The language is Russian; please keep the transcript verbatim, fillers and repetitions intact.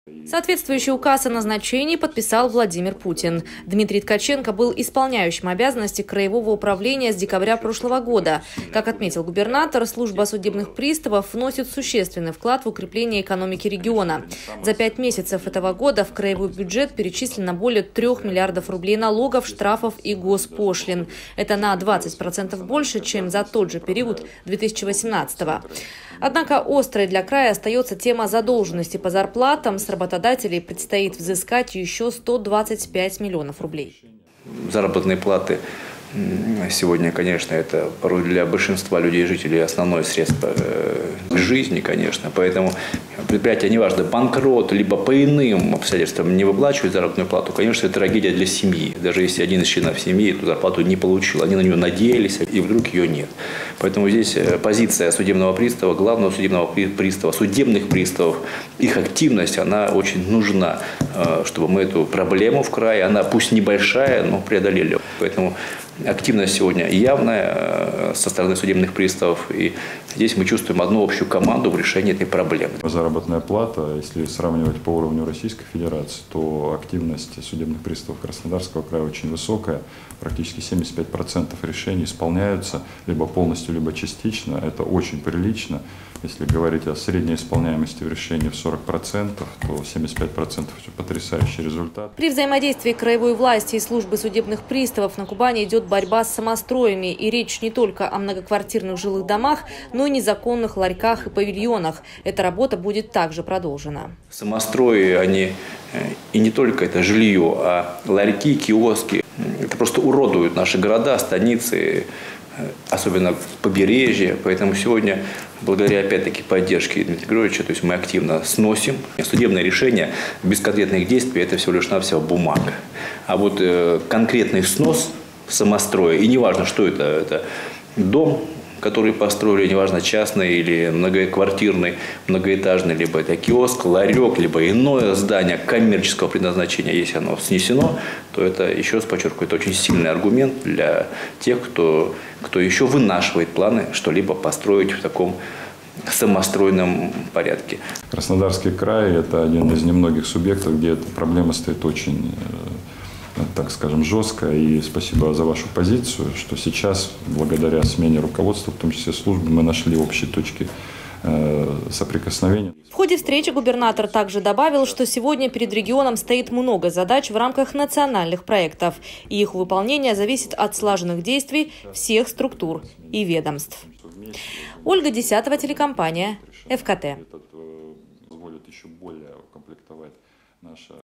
Соответствующий указ о назначении подписал Владимир Путин. Дмитрий Ткаченко был исполняющим обязанности краевого управления с декабря прошлого года. Как отметил губернатор, служба судебных приставов вносит существенный вклад в укрепление экономики региона. За пять месяцев этого года в краевой бюджет перечислено более трех миллиардов рублей налогов, штрафов и госпошлин. Это на двадцать процентов больше, чем за тот же период две тысячи восемнадцатого. Однако острой для края остается тема задолженности по зарплатам. С работодателей предстоит взыскать еще сто двадцать пять миллионов рублей. Заработные платы сегодня, конечно, это порой для большинства людей, жителей, основное средство жизни, конечно. Поэтому предприятие, неважно, банкрот, либо по иным обстоятельствам не выплачивает заработную плату, конечно, это трагедия для семьи. Даже если один из членов семьи эту зарплату не получил, они на нее надеялись, и вдруг ее нет. Поэтому здесь позиция судебного пристава, главного судебного пристава, судебных приставов, их активность, она очень нужна, чтобы мы эту проблему в крае, она пусть небольшая, но преодолели. Поэтому активность сегодня явная со стороны судебных приставов, и здесь мы чувствуем одну общую команду в решении этой проблемы. Заработная плата, если сравнивать по уровню Российской Федерации, то активность судебных приставов Краснодарского края очень высокая. Практически семьдесят пять процентов решений исполняются либо полностью, либо частично. Это очень прилично. Если говорить о средней исполняемости в решении в сорок процентов, то семьдесят пять процентов – это потрясающий результат. При взаимодействии краевой власти и службы судебных приставов на Кубани идет борьба с самостроями. И речь не только о многоквартирных жилых домах, но и незаконных ларьках и павильонах. Эта работа будет также продолжена. Самострои, они и не только это жилье, а ларьки, киоски. Это просто уродуют наши города, станицы, особенно побережье. Поэтому сегодня, благодаря опять-таки поддержке Дмитрия Григорьевича, то есть мы активно сносим. Судебное решение без конкретных действий – это всего лишь навсего бумага. А вот э, конкретный снос самостроя, и неважно, что это, это дом, который построили, неважно, частный или многоквартирный, многоэтажный, либо это киоск, ларек, либо иное здание коммерческого предназначения, если оно снесено, то это, еще раз подчеркиваю, это очень сильный аргумент для тех, кто, кто еще вынашивает планы что-либо построить в таком самостройном порядке. Краснодарский край – это один из немногих субъектов, где эта проблема стоит очень, так скажем, жестко. И спасибо за вашу позицию, что сейчас, благодаря смене руководства, в том числе службы, мы нашли общие точки соприкосновения. В ходе встречи губернатор также добавил, что сегодня перед регионом стоит много задач в рамках национальных проектов, и их выполнение зависит от слаженных действий всех структур и ведомств. Ольга Десятова, телекомпания ЭФ Ка Тэ.